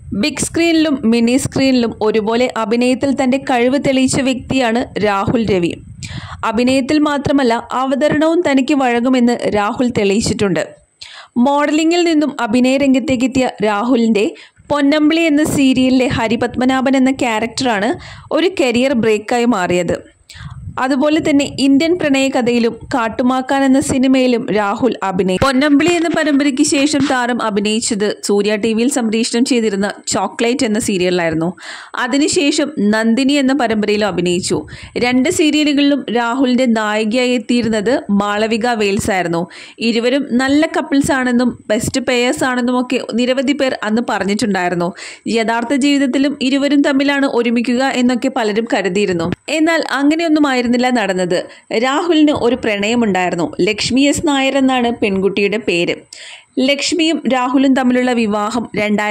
Big സ്ക്രീനിലും mini സ്ക്രീനിലും ഒരുപോലെ അഭിനയത്തിൽ തൻ്റെ കഴിവ് തെളിയിച്ച വ്യക്തിയാണ് രാഹുൽ രവി. അഭിനയത്തിൽ മാത്രമല്ല അവതരണവും തനിക്ക് വഴങ്ങുമെന്ന് രാഹുൽ തെളിയിച്ചിട്ടുണ്ട്. മോഡലിംഗിൽ നിന്നും അഭിനയ രംഗത്തേക്കെത്തിയ രാഹുലിൻ്റെ പൊന്നമ്പിളി എന്ന സീരിയലിലെ ഹരിപത്മനാഭൻ എന്ന ക്യാരക്ടറാണ് ഒരു കരിയർ ബ്രേക്കായി മാറിയത്. അതുപോലെ തന്നെ ഇന്ത്യൻ പ്രണയകഥയിലും കാട്ടുമാക്കാൻ എന്ന സിനിമയിലും രാഹുൽ അഭിനയിച്ചു. പൊന്നമ്പിളി എന്ന പരമ്പരയ്ക്ക് ശേഷം താരം അഭിനയിച്ചത് സൂര്യ ടിവിയിൽ സംപ്രേഷണം ചെയ്തിരുന്ന ചോക്ലേറ്റ് എന്ന സീരിയലിലായിരുന്നു. അതിനുശേഷം നന്ദിനി എന്ന പരമ്പരയിലും അഭിനയിച്ചു. 2 സീരിയലുകളിലും രാഹുലിൻ്റെ നായികയായി എത്തിയിരുന്നത് മാളവിക വെയിൽസ് ആയിരുന്നു. ഇരുവരും നല്ല കപ്പിൾസ് ആണെന്നും ബെസ്റ്റ് പേയേഴ്സ് ആണെന്നുമൊക്കെ നിരവധി പേർ അന്ന് പറഞ്ഞിട്ടുണ്ടായിരുന്നു. യഥാർത്ഥ ജീവിതത്തിലും ഇരുവരും തമ്മിലാണ് ഒരുമിക്കുക എന്നൊക്കെ പലരും കരുതിയിരുന്നു. എന്നാൽ അങ്ങനെയൊന്നും നടന്നത്. രാഹുലിന് ഒരു പ്രണയമുണ്ടായിരുന്നു. ലക്ഷ്മി എസ് നായർ എന്നാണ് പെൺകുട്ടിയുടെ പേര്. ലക്ഷ്മിയും രാഹുലും തമ്മിലുള്ള വിവാഹം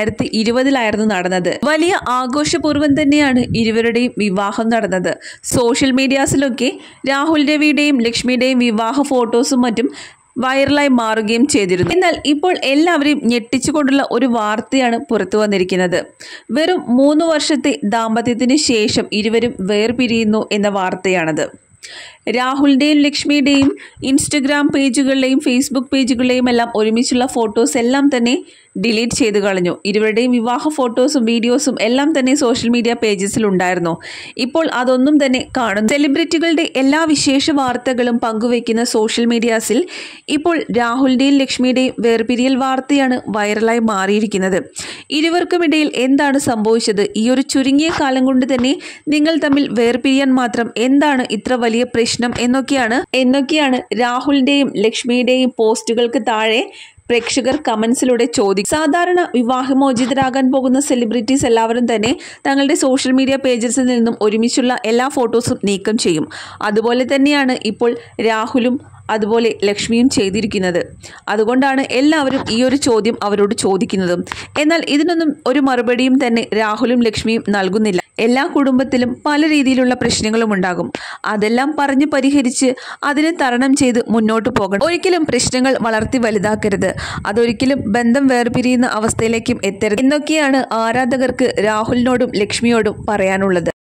2020 നടന്നത്. വലിയ ആഘോഷപൂർവ്വം തന്നെയാണ് ഇരുവരുടെയും വിവാഹം നടന്നത്. സോഷ്യൽ മീഡിയാസിലൊക്കെ രാഹുൽ രവിയുടെയും ലക്ഷ്മിയുടെയും വിവാഹ ഫോട്ടോസും മറ്റും വൈറലായി മാറുകയും ചെയ്തിരുന്നു. എന്നാൽ ഇപ്പോൾ എല്ലാവരെയും ഞെട്ടിച്ചുകൊണ്ടുള്ള ഒരു വാർത്തയാണ് പുറത്തു വന്നിരിക്കുന്നത്. വെറും 3 വർഷത്തെ ദാമ്പത്യത്തിന് ശേഷം ഇരുവരും വേർപിരിയുന്നു എന്ന വാർത്തയാണത്. രാഹുലിൻ്റെയും ലക്ഷ്മിയുടെയും ഇൻസ്റ്റഗ്രാം പേജുകളിലെയും ഫേസ്ബുക്ക് പേജുകളിലെയും എല്ലാം ഒരുമിച്ചുള്ള ഫോട്ടോസ് എല്ലാം തന്നെ ഡിലീറ്റ് ചെയ്ത് കളഞ്ഞു. ഇരുവരുടെയും വിവാഹ ഫോട്ടോസും വീഡിയോസും എല്ലാം തന്നെ സോഷ്യൽ മീഡിയ പേജസിൽ ഉണ്ടായിരുന്നു. ഇപ്പോൾ അതൊന്നും തന്നെ കാണുന്നു. സെലിബ്രിറ്റികളുടെ എല്ലാ വിശേഷ വാർത്തകളും പങ്കുവയ്ക്കുന്ന സോഷ്യൽ മീഡിയാസിൽ ഇപ്പോൾ രാഹുലിൻ്റെയും ലക്ഷ്മിയുടെയും വേർപിരിയൽ വാർത്തയാണ് വൈറലായി മാറിയിരിക്കുന്നത്. ഇരുവർക്കുമിടയിൽ എന്താണ് സംഭവിച്ചത്? ഈ ഒരു ചുരുങ്ങിയ കാലം കൊണ്ട് തന്നെ നിങ്ങൾ തമ്മിൽ വേർപിരിയാൻ മാത്രം എന്താണ് ഇത്ര വലിയ പ്രശ്നം എന്നൊക്കെയാണ് രാഹുലിൻ്റെയും ലക്ഷ്മിയുടെയും പോസ്റ്റുകൾക്ക് താഴെ പ്രേക്ഷകർ കമൻസിലൂടെ ചോദിക്കും. സാധാരണ വിവാഹമോചിതരാകാൻ പോകുന്ന സെലിബ്രിറ്റീസ് എല്ലാവരും തന്നെ തങ്ങളുടെ സോഷ്യൽ മീഡിയ പേജസിൽ നിന്നും ഒരുമിച്ചുള്ള എല്ലാ ഫോട്ടോസും നീക്കം ചെയ്യും. അതുപോലെ തന്നെയാണ് ഇപ്പോൾ രാഹുലും അതുപോലെ ലക്ഷ്മിയും ചെയ്തിരിക്കുന്നത്. അതുകൊണ്ടാണ് എല്ലാവരും ഈ ഒരു ചോദ്യം അവരോട് ചോദിക്കുന്നതും. എന്നാൽ ഇതിനൊന്നും ഒരു മറുപടിയും തന്നെ രാഹുലും ലക്ഷ്മിയും നൽകുന്നില്ല. എല്ലാ കുടുംബത്തിലും പല രീതിയിലുള്ള പ്രശ്നങ്ങളും ഉണ്ടാകും. അതെല്ലാം പറഞ്ഞ് പരിഹരിച്ച് അതിനെ തരണം ചെയ്ത് മുന്നോട്ട് പോകണം. ഒരിക്കലും പ്രശ്നങ്ങൾ വളർത്തി വലുതാക്കരുത്. അതൊരിക്കലും ബന്ധം വേർപിരിയുന്ന അവസ്ഥയിലേക്കും എത്തരുത് എന്നൊക്കെയാണ് ആരാധകർക്ക് രാഹുലിനോടും ലക്ഷ്മിയോടും പറയാനുള്ളത്.